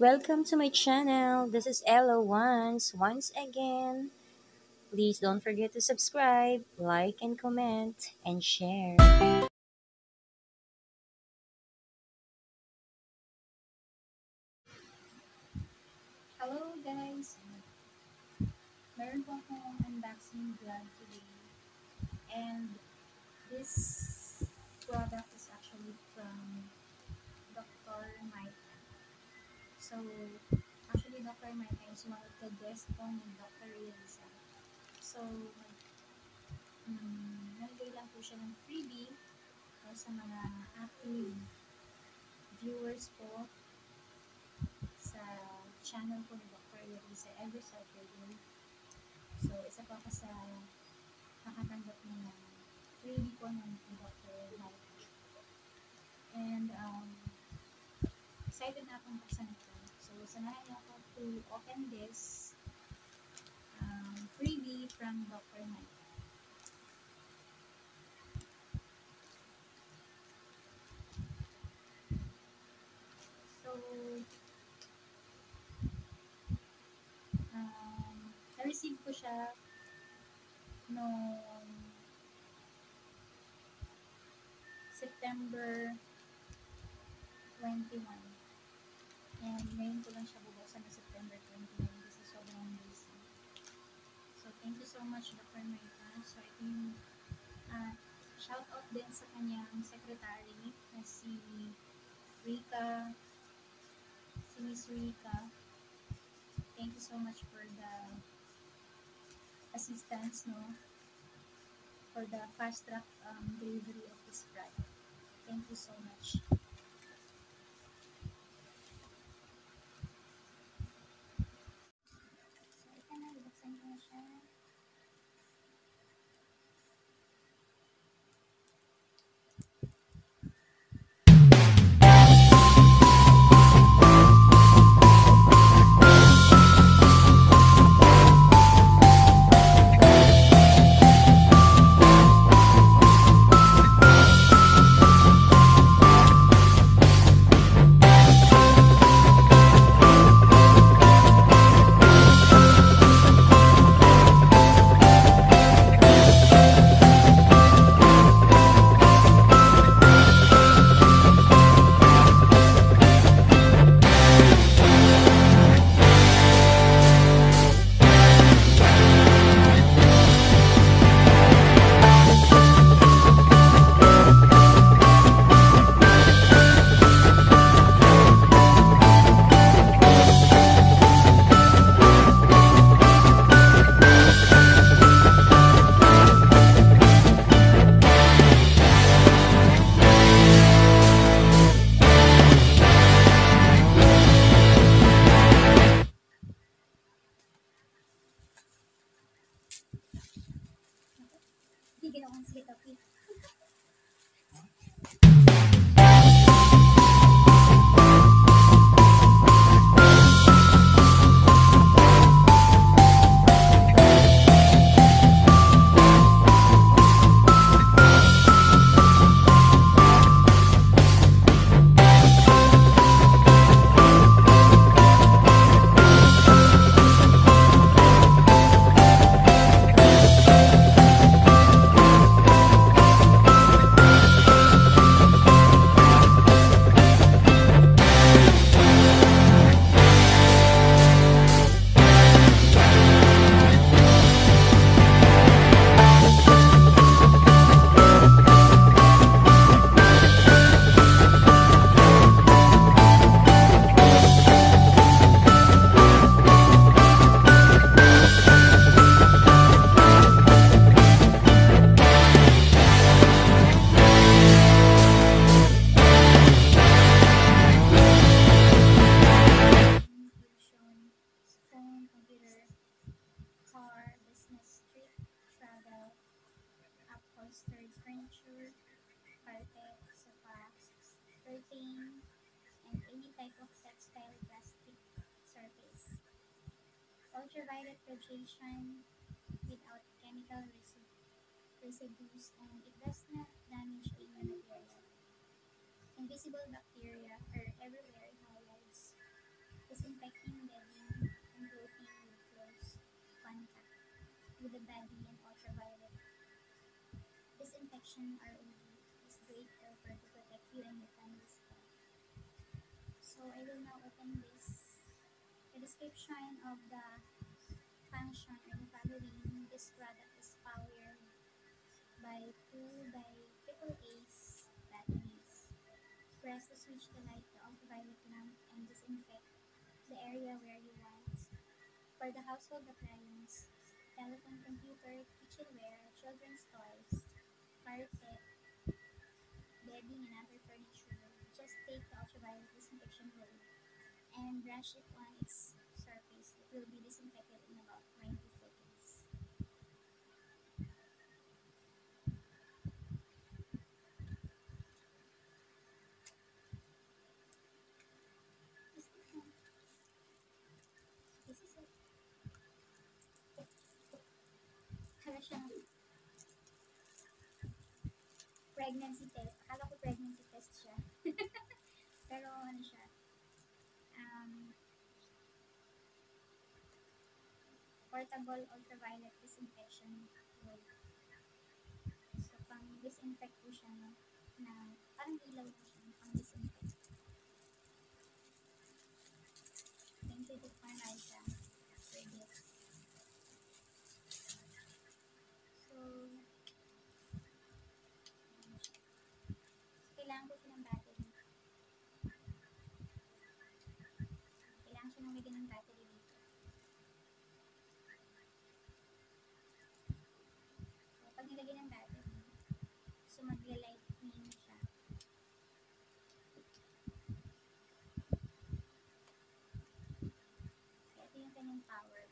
Welcome to my channel. This is Ella once again. Please don't forget to subscribe, like and comment, and share. Hello guys! Meron po akong unboxing vlog today and this product is actually from Dr. Maike. So, actually Dr. Maike is one of the guests po ni Dr. Elisa. So, nalagay lang po siya ng freebie sa mga active viewers po sa channel ko ni Dr. Elisa every Saturday. So, isa pa ako sa nakatanggap niya ng freebie ko ng Dr. Maike. And excited na akong buksan ito. So, sanahan niyo ako to open this freebie from Dr. Maike. So, na-receive ko siya noong September 21. And ngayon ko lang siya bubuksan na September 21 kasi sobrang busy. So, thank you so much, Dr. Maike. So, ito yung shout out din sa kanyang secretary na si Rika, si Miss Rika. Thank you so much for the assistance, no, for the fast track delivery of this product. Thank you so much. So, ito na, ibuksan ko na siya. Hindi ginawa ang slit of it. Phone, computer, car, business trip, travel, upholstered furniture, carpet, sofa, curtain, and any type of textile plastic surface. Ultraviolet radiation without chemical residues, and it does not damage any material. Invisible bacteria are everywhere in our lives. The with the body and ultraviolet disinfection ROV is great helper to protect you and your family's health. So I will now open the description of the function or the following. This product is powered by 2 by triple A's batteries. Press the switch to light the ultraviolet lamp and disinfect the area where you want. For the household appliance, telephone, computer, kitchenware, children's toys, carpet, bedding, and other furniture, just take the ultraviolet disinfection roll and brush it on its surface. It will be disinfected in about 20 seconds. This is it. Para siyang pregnancy test. Akala ko pregnancy test siya. Pero ano siya, um, portable ultraviolet disinfection roll. So, pang disinfect po siya, no? Na parang ilaw po siya, pang disinfect. Thank you, Dr. Maike, for this. So, kailangan ko siya ng battery. Kailangan siya ng may ganun battery dito. So, pag nilagay ng battery, so magla-lightning siya. So, ito yung kanyang power.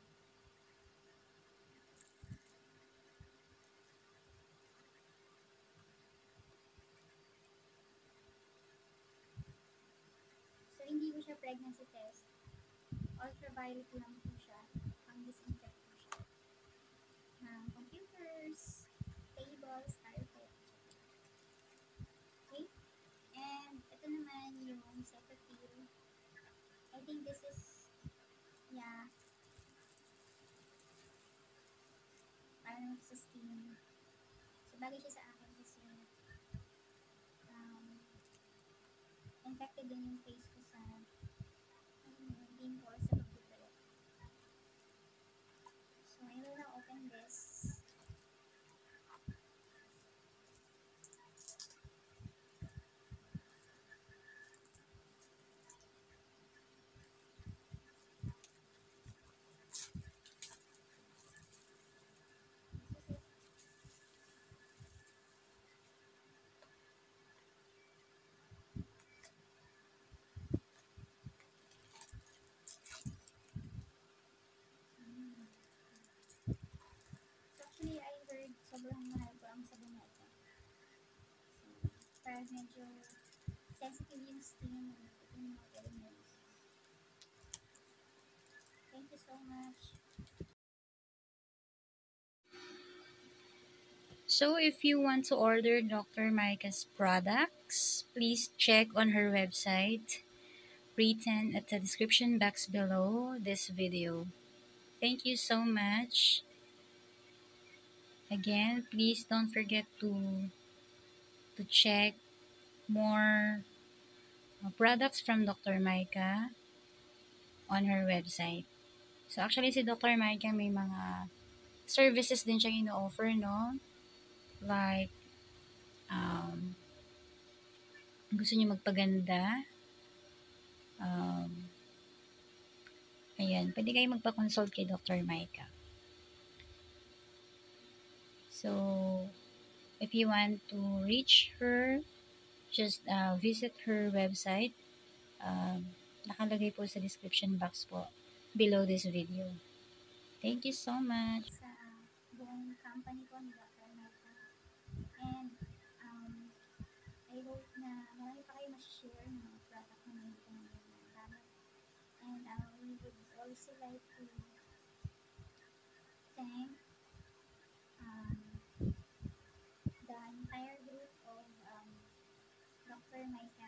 So, hindi ko siya pregnancy test. Ultraviolet lang po siya. Pang disinfect po siya. Ng computers, tables, carpet. Okay? And ito naman yung Cetaphil. I think this is, yeah, parang sa steam. So, bagay siya sa akin kasi um, infected din yung face ko sa pimple sa pagpipilot. So, I will now open this. This is it. Mm. So, actually, I heard sobrang mahal ko ang sabon na ito. So, parang medyo sensitive yung skin. Ito yung mga very nice. Thank you so much. So, if you want to order Dr. Maike's products, please check on her website written at the description box below this video. Thank you so much. Again, please don't forget to check more products from Dr. Maike on her website. So actually si Dr. Maike may mga services din siyang ino-offer, no? Like um, gusto niyo magpaganda, um, ayan, pwede kayo magpa-consult kay Dr. Maike. So, if you want to reach her, just visit her website. Nakalagay po sa description box po below this video. Thank you so much. Sa buong company ko ni Dr. Maike. And I hope na marami pa kayo share ng mga product na hindi ko nagamit. And we would also like to thank the entire group of Dr. Maike